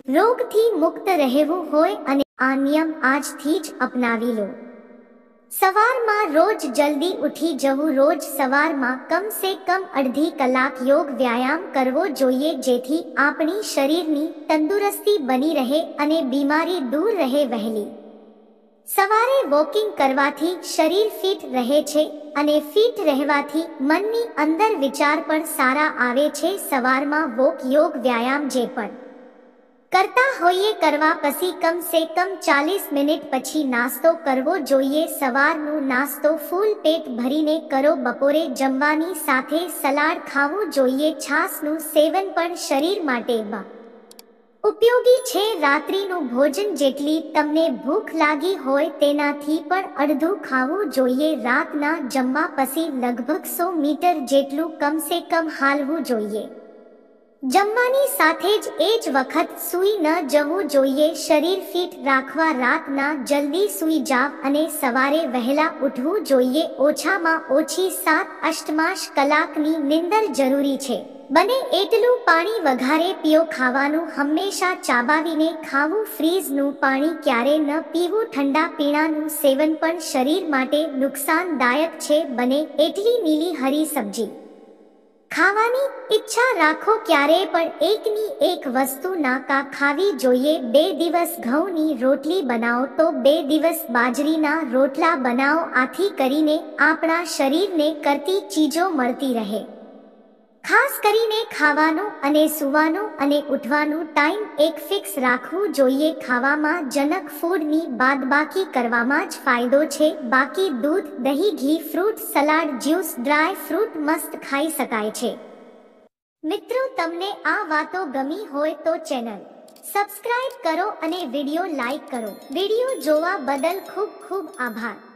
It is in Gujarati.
રોગથી મુક્ત રહેવું હોય અને આ નિયમ આજથી જ અપનાવી લો। સવારમાં રોજ જલ્દી ઉઠી જવું। રોજ સવારમાં કમ સે કમ અડધી કલાક યોગ વ્યાયામ કરવો જોઈએ, જેથી આપણી શરીરની તંદુરસ્તી બની રહે અને બીમારી દૂર રહે। વહેલી સવારે વોકિંગ કરવાથી શરીર ફિટ રહે છે અને ફિટ રહેવાથી મનની અંદર વિચાર પણ સારા આવે છે। સવારમાં વોક યોગ વ્યાયામ જે પણ કરતા હોઈએ કરવા પછી કમ સે કમ 40 મિનિટ પછી નાસ્તો કરવો જોઈએ। સવારનો નાસ્તો ફૂલ પેટ ભરીને કરો। બપોરે જમવાની સાથે સલાડ ખાવું જોઈએ। છાશનું સેવન પણ શરીર માટે ઉપયોગી છે। રાત્રિનું ભોજન જેટલી તમને ભૂખ લાગી હોય તેનાથી પણ અડધું ખાવું જોઈએ। રાતના જમવા પછી લગભગ 100 મીટર જેટલું કમ સે કમ હાલવું જોઈએ। જમવાની સાથે જ એ જ વખત સૂઈ ન જવું જોઈએ। શરીર ફિટ રાખવા રાતના જલ્દી સૂઈ જાવ અને સવારે વહેલા ઉઠવું જોઈએ। ઓછામાં ઓછી 7-8 કલાકની નીંદર જરૂરી છે। બને એટલું પાણી વધારે પીઓ। ખાવાનું હંમેશા ચાબાવીને ખાવું। ફ્રીઝનું પાણી ક્યારે ન પીવું। ઠંડા પીણાનું સેવન પણ શરીર માટે નુકસાનદાયક છે। બને એટલી લીલી હરી સબ્જી ખાવાની ઈચ્છા રાખો। ક્યારેય પણ એકની એક વસ્તુ ના ખાવી જોઈએ। 2 દિવસ ઘઉંની રોટલી બનાવો તો 2 દિવસ બાજરીના રોટલા બનાવો। આથી કરીને આપણા શરીરને કરતી ચીજો મળતી રહે। ખાસ કરીને ખાવાનું અને સૂવાનું અને ઉઠવાનું ટાઈમ એક ફિક્સ રાખવું જોઈએ। ખાવામાં જંક ફૂડની બાદબાકી કરવામાં જ ફાયદો છે। બાકી દૂધ, દહીં, ઘી, fruit salad, juice, dry fruit મસ્ત ખાઈ શકાય છે। મિત્રો, તમને આ વાતો ગમી હોય તો ચેનલ સબસ્ક્રાઇબ કરો અને વિડિયો લાઈક કરો। વિડિયો જોવા બદલ ખૂબ ખૂબ આભાર।